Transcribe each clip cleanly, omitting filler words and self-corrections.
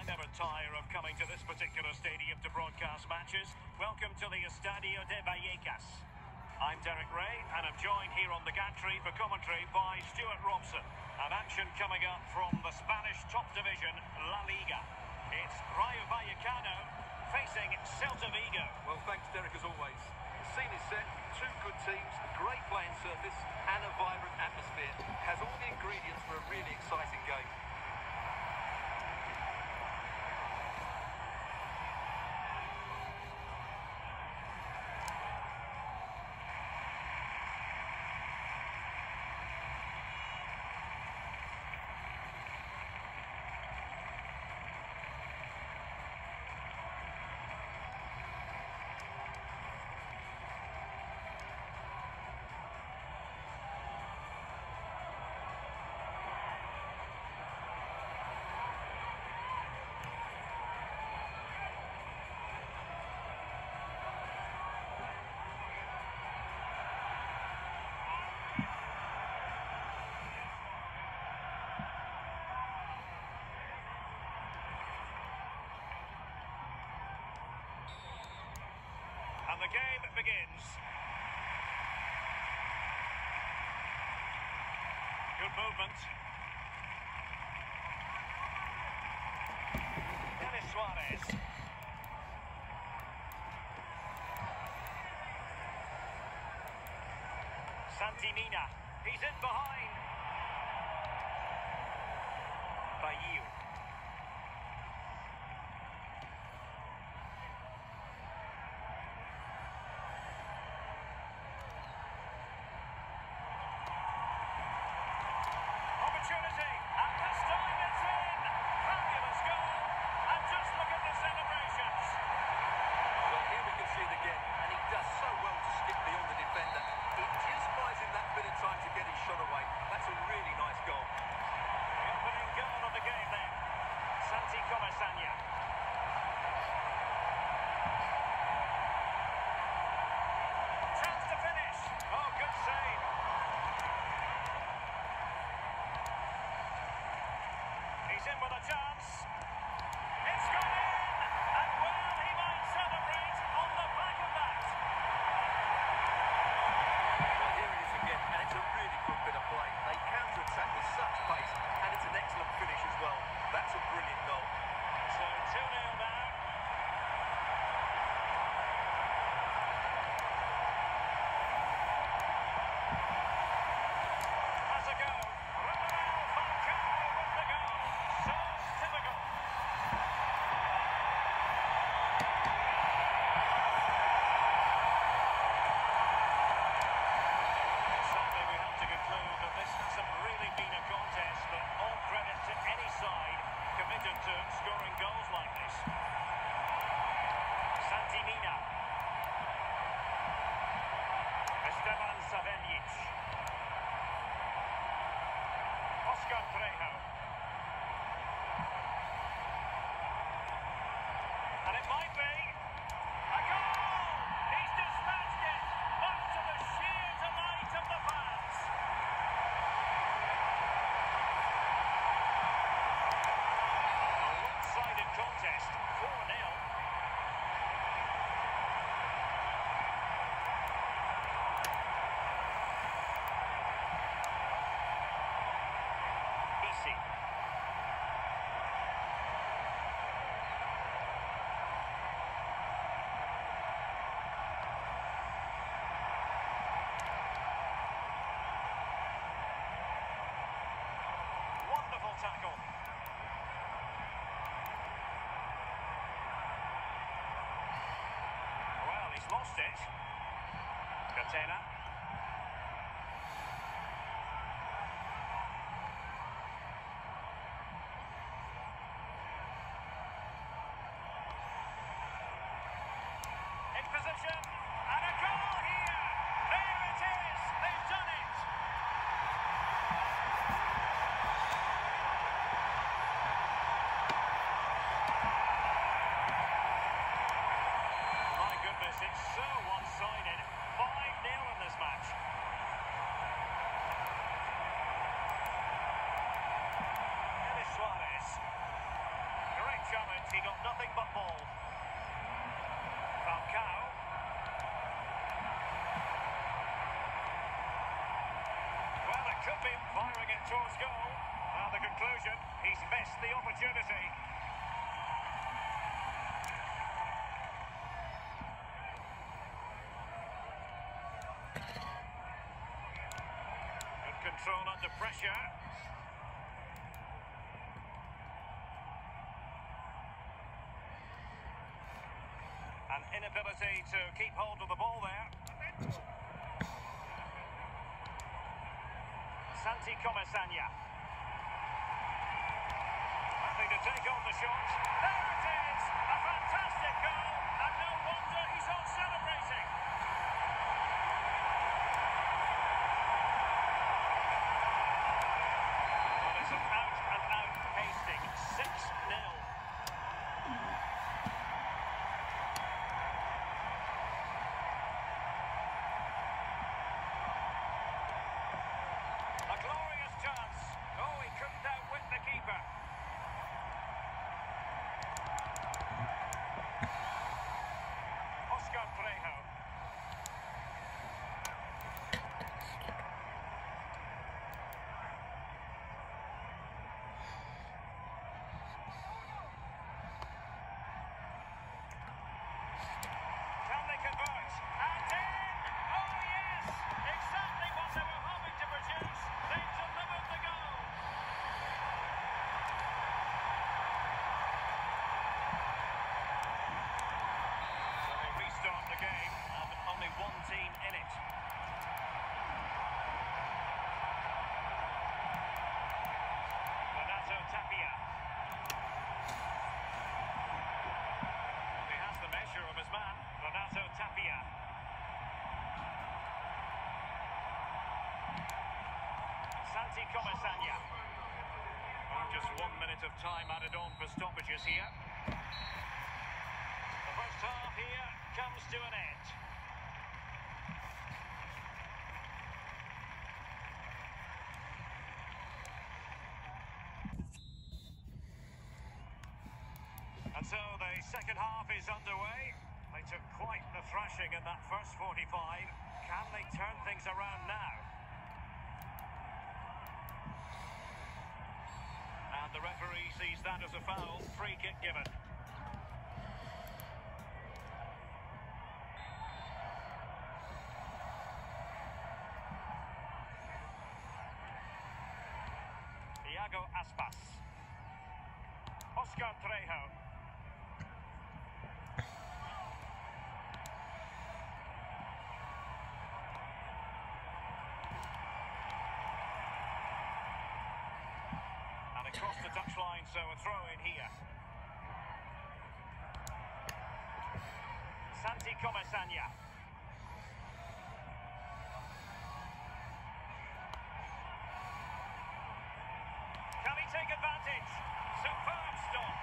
I never tire of coming to this particular stadium to broadcast matches. Welcome to the Estadio de Vallecas. I'm Derek Ray, and I'm joined here on the gantry for commentary by Stuart Robson. And action coming up from the Spanish top division, La Liga. It's Rayo Vallecano facing Celta Vigo. Well, thanks, Derek, as always. The scene is set, two good teams, a great playing surface, and a vibrant atmosphere. Has all the ingredients for a really exciting game. And the game begins. Good movement. Denis Suarez. Santi Mina. He's in behind. Bailly. Opportunity, and this time it's in! Fabulous goal, and just look at the celebrations. Well, here we can see it again, and he does so well to skip beyond the defender. It just buys him that bit of time to get his shot away. That's a really nice goal. The opening goal of the game then. Santi Comesaña. Chance to finish. Oh, good save. He's in with a chance. It's gone in! And well, he might celebrate on the back of that. Well, here it is again, and it's a really good bit of play. They counter-attack with such pace, and it's an excellent finish as well. That's a brilliant goal. So 2-0 now. Has a go. Radamel Falcao with the goal. So typical. Sadly, we have to conclude that this hasn't really been a contest, but all credit to any side committed to scoring goals like this. Santi Mina. Esteban Saveljic. Oscar Trejo. And it might be a goal! He's dispatched it, much to the sheer delight of the fans. A one-sided contest, 4-0. Easy. Wonderful tackle. Well, he's lost it. Catena. In position, and a goal here! There it is! They've done it! My goodness, it's so one-sided. 5-0 in this match. Denis Suarez. Great chance. towards goal. And the conclusion, he's missed the opportunity. Good control under pressure. An inability to keep hold of the ball there. Santi Comesaña. Happy to take on the shot. There it is! A fantastic goal, and no wonder he's on celebrating. Well, it's an out-and-out pasting. 6-0. Santi Comesaña. Oh, just 1 minute of time added on for stoppages here. The first half here comes to an end. And so the second half is underway. They took quite the thrashing in that first 45. Can they turn things around now? And the referee sees that as a foul. Free kick given. Iago Aspas. Oscar Trejo. Across the touchline, so a throw in here. Santi Comesaña. Can he take advantage? Superb stop.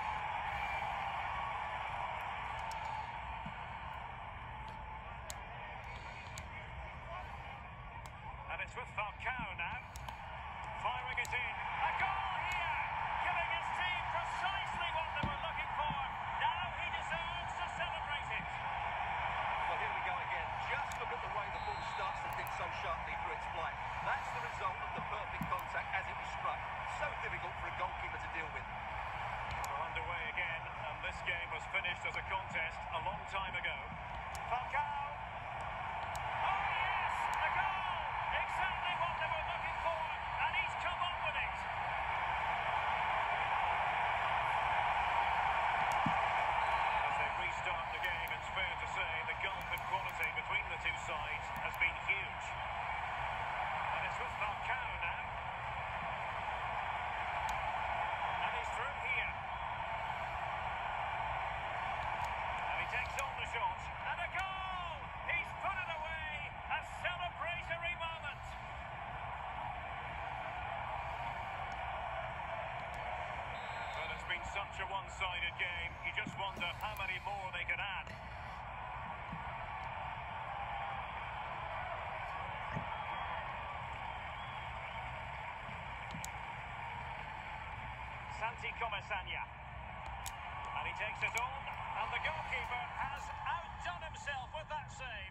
And it's with Falcao now. Firing it in. A goal here! Giving his team precisely what they were looking for. Now he deserves to celebrate it. Well, here we go again. Just look at the way the ball starts to dip so sharply through its flight. That's the result of the perfect contact as it was struck. So difficult for a goalkeeper to deal with. We're underway again, and this game was finished as a contest a long time ago. Falcao. Oh, yes! A goal! Exactly what they were looking for, and he's come up with it. As they restart the game, it's fair to say the gulf in quality between the two sides has been huge. And it's with Falcao now. And he's through here. And he takes on the shot. And a goal! He's put it away! A celebratory moment! Well, it's been such a one-sided game. You just wonder how many more they could add. Santi Comesaña. And he takes it on, and the goalkeeper has outdone himself with that save.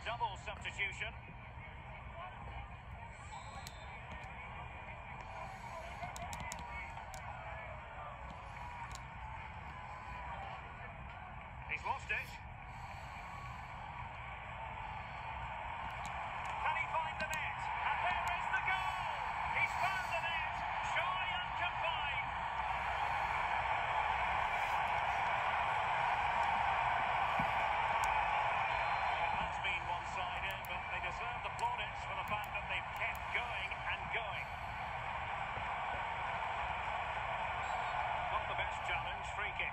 double substitution. He's lost it. Can he find the net? And there is the goal! He's found the net, shy and confined. It has been one-sided, but they deserve the plaudits for the fact that they've kept going and going. Not the best challenge, free kick.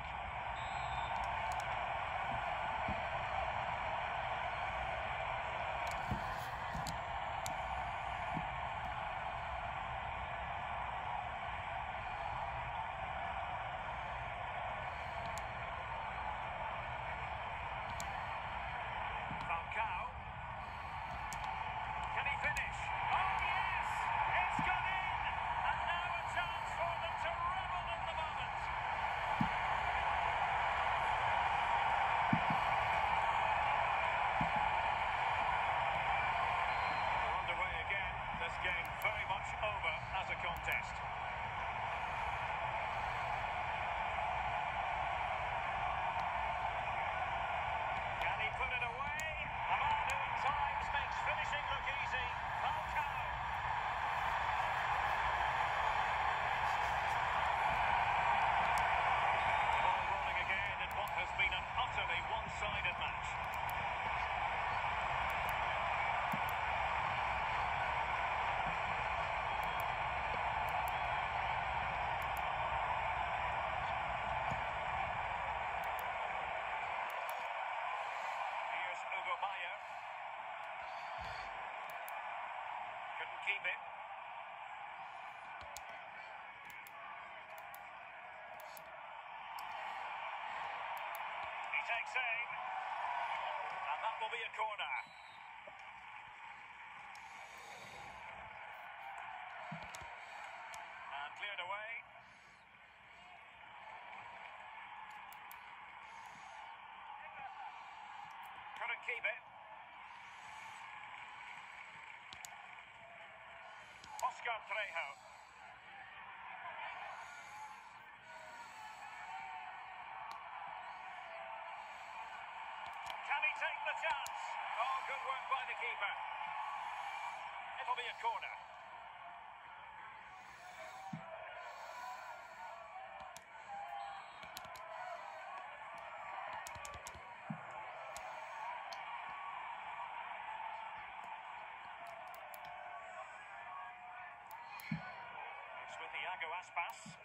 Falcao. Can he finish? Oh yes! It's gone in! And now a chance for them to revel in the moment. We're underway again. This game very much over as a contest. Can he put it away? A man who at times makes finishing look easy. Falcao. Ball rolling again in what has been an utterly one-sided match. Here's Hugo Meyer. Couldn't keep it. He takes aim. And that will be a corner. And cleared away. Couldn't keep it. Oscar Trejo. Can he take the chance? Oh, good work by the keeper. It'll be a corner. It's with Iago Aspas.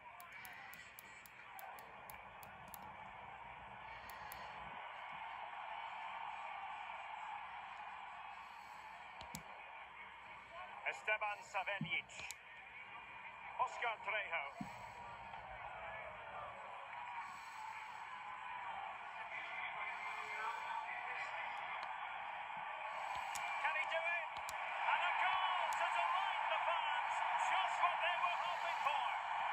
Esteban Saveljic. Oscar Trejo. Can he do it? And a goal to delight the fans. Just what they were hoping for.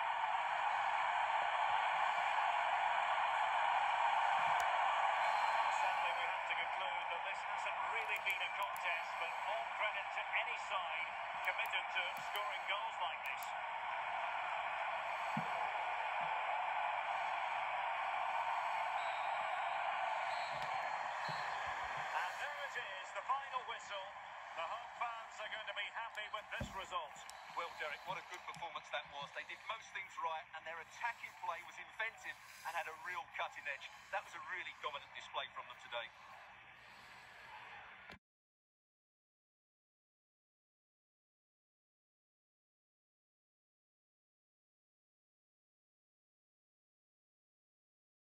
Sadly, we have to conclude that this hasn't really been a contest, but all credit to any side committed to scoring goals like this. And there it is, the final whistle. The home fans are going to be happy with this result. Well, Derek, what a good performance that was. They did most things right, and their attacking play was inventive and had a real cutting edge. That was a really dominant display from them today.